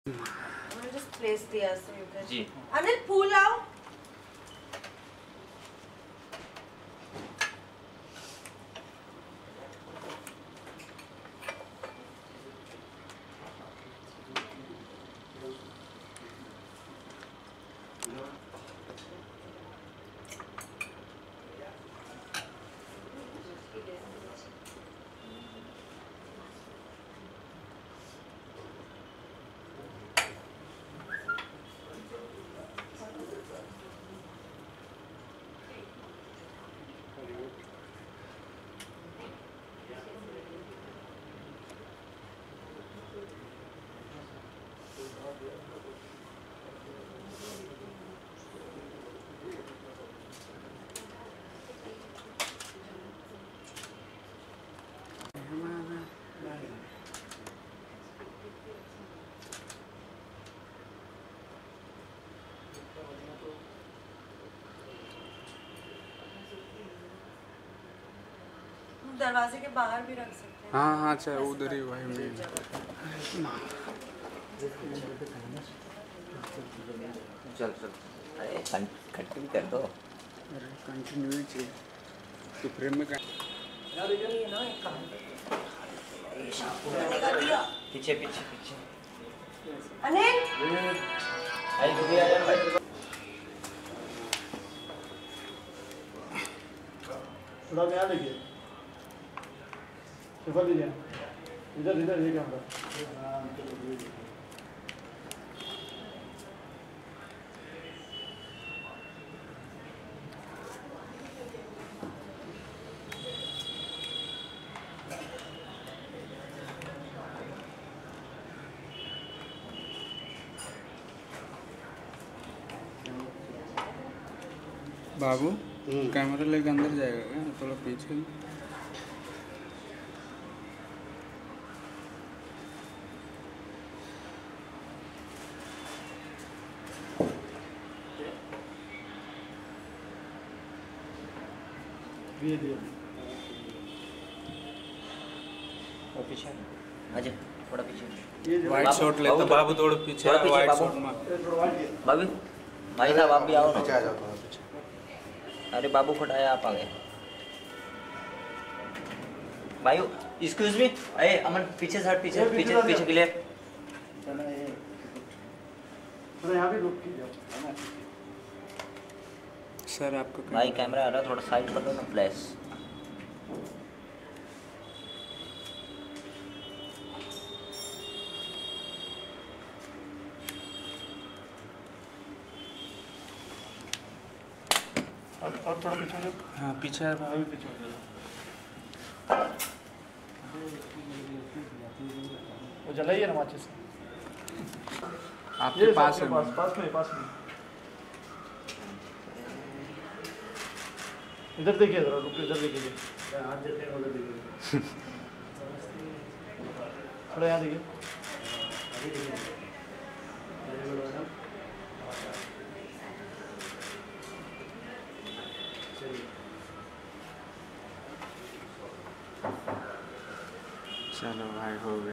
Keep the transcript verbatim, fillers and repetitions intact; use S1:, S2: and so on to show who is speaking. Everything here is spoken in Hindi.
S1: just place दिया so you can.
S2: जी.
S1: अनिल फूल आओ. दरवाजे के बाहर भी रख सकते हैं.
S3: हाँ हाँ चाहे उधर ही वही में.
S2: चल चल. अरे कंटिन्यू कर दो.
S3: अरे कंटिन्यू ही चाहिए तो फ्रेम में
S1: ये ना एक काम
S2: पीछे पीछे पीछे.
S1: अनिल
S2: भाई दूर आ जा भाई.
S4: थोड़ा ध्यान देखिए. सिफर दीजिए. इधर इधर ये कैमरा.
S3: बाबू कैमरा लेके अंदर जाएगा क्या? थोड़ा पीछे.
S4: ये दिए.
S2: वो पीछे. आजा थोड़ा पीछे.
S4: ये
S3: वाइट शॉट ले तो बाबू थोड़ा पीछे.
S2: थोड़ा पीछे
S3: वाइट
S2: बाबू.
S3: शॉट में
S4: थोड़ा वाइट दिए.
S2: बाबू भाई साहब आप भी आओ ना.
S4: आ जाओ थोड़ा पीछे.
S2: अरे बाबू फटाया आप आ गए. भाई एक्सक्यूज मी. अरे अमन पीछे से हट. पीछे पीछे पीछे के लिए.
S4: थोड़ा यहाँ भी रुक कीजिए.
S3: सर आपका
S2: भाई कैमरा आ रहा थोड़ा साइड कर दो ना फ्लैश.
S4: और और थोड़ा पीछे हो जाओ.
S3: हाँ पीछे है
S4: अभी पीछे हो जाओ. वो जलाइए ना माचिस.
S3: आपके पास है.
S4: पास पास में पास में. इधर देखिए. जरा रुकिए. इधर देखिए. हाथ देते हैं उधर देखिए. थोड़ा यहाँ देखिए.
S3: चलो भाई हो गया.